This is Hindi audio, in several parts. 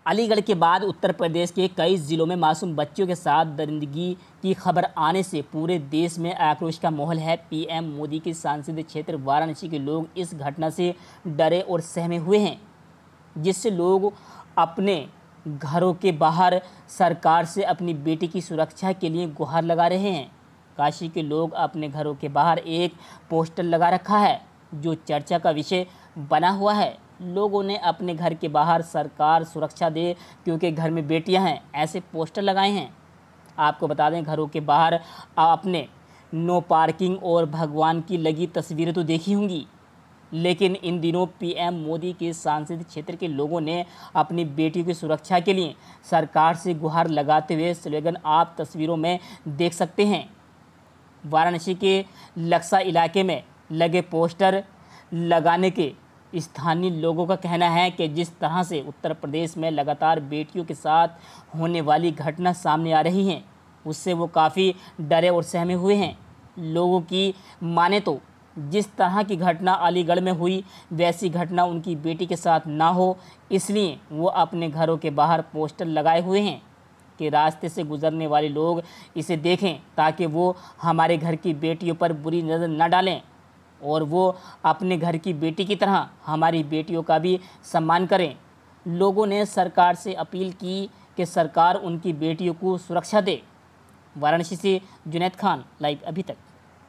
अलीगढ़ के बाद उत्तर प्रदेश के कई जिलों में मासूम बच्चियों के साथ दरिंदगी की खबर आने से पूरे देश में आक्रोश का माहौल है। पीएम मोदी के संसदीय क्षेत्र वाराणसी के लोग इस घटना से डरे और सहमे हुए हैं, जिससे लोग अपने घरों के बाहर सरकार से अपनी बेटी की सुरक्षा के लिए गुहार लगा रहे हैं। काशी के लोग अपने घरों के बाहर एक पोस्टर लगा रखा है जो चर्चा का विषय बना हुआ है। लोगों ने अपने घर के बाहर सरकार सुरक्षा दे क्योंकि घर में बेटियां हैं ऐसे पोस्टर लगाए हैं। आपको बता दें, घरों के बाहर आपने नो पार्किंग और भगवान की लगी तस्वीरें तो देखी होंगी, लेकिन इन दिनों पीएम मोदी के संसदीय क्षेत्र के लोगों ने अपनी बेटियों की सुरक्षा के लिए सरकार से गुहार लगाते हुए स्लोगन आप तस्वीरों में देख सकते हैं। वाराणसी के लक्सा इलाके में लगे पोस्टर लगाने के स्थानीय लोगों का कहना है कि जिस तरह से उत्तर प्रदेश में लगातार बेटियों के साथ होने वाली घटना सामने आ रही हैं, उससे वो काफ़ी डरे और सहमे हुए हैं। लोगों की माने तो जिस तरह की घटना अलीगढ़ में हुई वैसी घटना उनकी बेटी के साथ ना हो, इसलिए वो अपने घरों के बाहर पोस्टर लगाए हुए हैं कि रास्ते से गुजरने वाले लोग इसे देखें ताकि वो हमारे घर की बेटियों पर बुरी नज़र न डालें और वो अपने घर की बेटी की तरह हमारी बेटियों का भी सम्मान करें। लोगों ने सरकार से अपील की कि सरकार उनकी बेटियों को सुरक्षा दे। वाराणसी से जुनैद खान, लाइव अभी तक।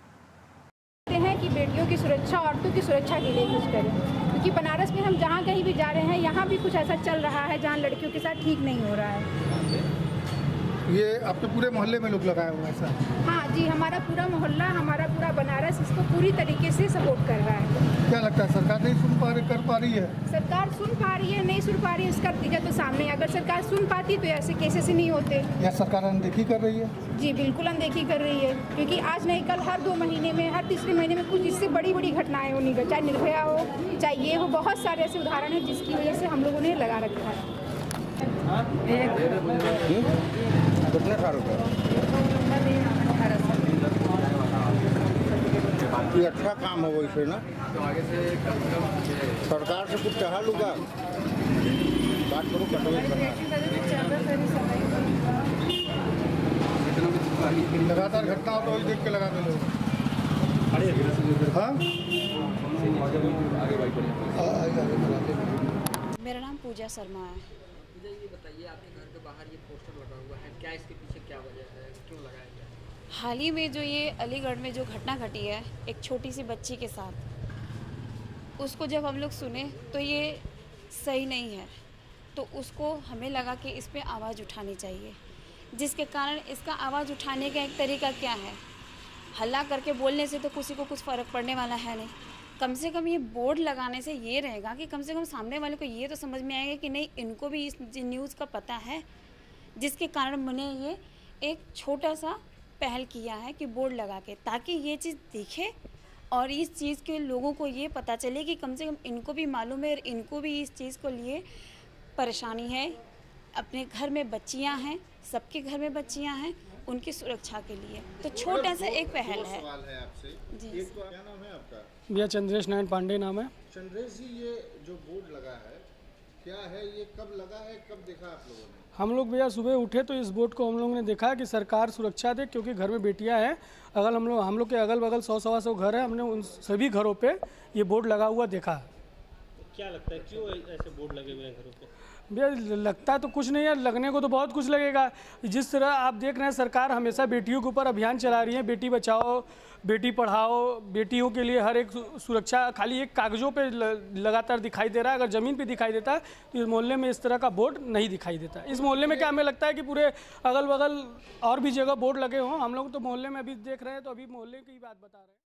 हैं कि बेटियों की सुरक्षा, औरतों की सुरक्षा के लिए कुछ करें, क्योंकि बनारस में हम जहाँ कहीं भी जा रहे हैं यहाँ भी कुछ ऐसा चल रहा है जहाँ लड़कियों के साथ ठीक नहीं हो रहा है। ये अपने पूरे मोहल्ले में लोग लगाए हुए हैं सर? हाँ जी, हमारा पूरा मोहल्ला, हमारा पूरा बनारस इसको पूरी तरीके से सपोर्ट कर रहा है। क्या लगता है सरकार नहीं कर पा रही है? सरकार सुन पा रही है, नहीं सुन पा रही है, इसका नतीजा तो सामने। अगर सरकार सुन पाती तो ऐसे केसेस ही नहीं होते। या सरकार अनदेखी कर रही है? जी बिल्कुल अनदेखी कर रही है, क्योंकि आज नहीं कल हर 2 महीने में, हर तीसरे महीने में कुछ इससे बड़ी बड़ी घटनाएं होनी, चाहे निर्भया हो, चाहे ये हो, बहुत सारे ऐसे उदाहरण हैं जिसकी वजह से हम लोगों ने लगा रखा है। कितने साल हो गए? ये अच्छा काम हो इसे ना, सरकार से कुछ चाह लूँगा, बात करूँ लगातार घटना हो तो वही देख के लगा दे लोग। हाँ, मेरा नाम पूजा शर्मा है। ये बताइए, आपके घर के बाहर ये पोस्टर लगा हुआ है, क्या इसके पीछे क्या वजह है, क्यों लगाया गया है? हाल ही में जो ये अलीगढ़ में जो घटना घटी है एक छोटी सी बच्ची के साथ, उसको जब हम लोग सुने तो ये सही नहीं है, तो उसको हमें लगा कि इस पे आवाज़ उठानी चाहिए, जिसके कारण इसका आवाज़ उठाने का एक तरीका क्या है, हल्ला करके बोलने से तो किसी को कुछ फ़र्क पड़ने वाला है नहीं। कम से कम ये बोर्ड लगाने से ये रहेगा कि कम से कम सामने वाले को ये तो समझ में आएगा कि नहीं, इनको भी इस न्यूज़ का पता है, जिसके कारण मैंने ये एक छोटा सा पहल किया है कि बोर्ड लगा के, ताकि ये चीज़ दिखे और इस चीज़ के लोगों को ये पता चले कि कम से कम इनको भी मालूम है और इनको भी इस चीज़ को लिए परेशानी है। अपने घर में बच्चियाँ हैं, सबके घर में बच्चियाँ हैं, उनकी सुरक्षा के लिए तो छोटा सा एक पहल है। सवाल है आपसे। जी, एक तो क्या नाम है आपका? भैया चंद्रेश नारायण पांडे नाम है। चंद्रेश जी, ये जो बोर्ड लगा है क्या है, ये कब लगा है, कब देखा आप लोगों ने? हम लोग भैया सुबह उठे तो इस बोर्ड को हम लोगों ने देखा कि सरकार सुरक्षा दे क्योंकि घर में बेटियां हैं। हम लोग के अगल बगल 100-125 घर है, हमने उन सभी घरों पे ये बोर्ड लगा हुआ देखा। तो क्या लगता है क्यों ऐसे बोर्ड लगे हुए हैं घरों पे? भैया लगता तो कुछ नहीं है, लगने को तो बहुत कुछ लगेगा। जिस तरह आप देख रहे हैं सरकार हमेशा बेटियों के ऊपर अभियान चला रही है, बेटी बचाओ बेटी पढ़ाओ, बेटियों के लिए हर एक सुरक्षा खाली एक कागज़ों पे लगातार दिखाई दे रहा है। अगर ज़मीन पे दिखाई देता है तो इस मोहल्ले में इस तरह का बोर्ड नहीं दिखाई देता। इस मोहल्ले में क्या हमें लगता है कि पूरे अगल बगल और भी जगह बोर्ड लगे हों। हम लोग तो मोहल्ले में अभी देख रहे हैं तो अभी मोहल्ले की बात बता रहे हैं।